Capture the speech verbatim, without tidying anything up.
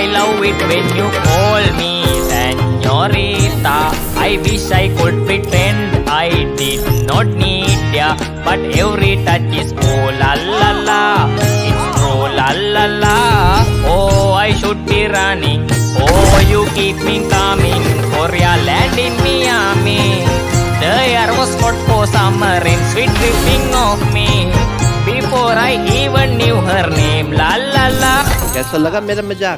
I love it when you call me señorita. I wish I could pretend I did not need ya, but every touch is oh la la la. It's true la la la. Oh, I should be running. Oh, you keep me coming for your land in Miami. The air was hot for summer rain, sweet dripping of me. Before I even knew her name, la la la. कैसा लगा मेरा मजाक?